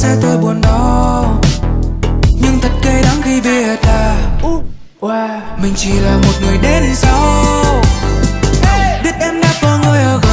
sẽ tôi buồn đau, nhưng thật cay đắng khi biết là mình chỉ là một người đến sau. Biết em đã có người ở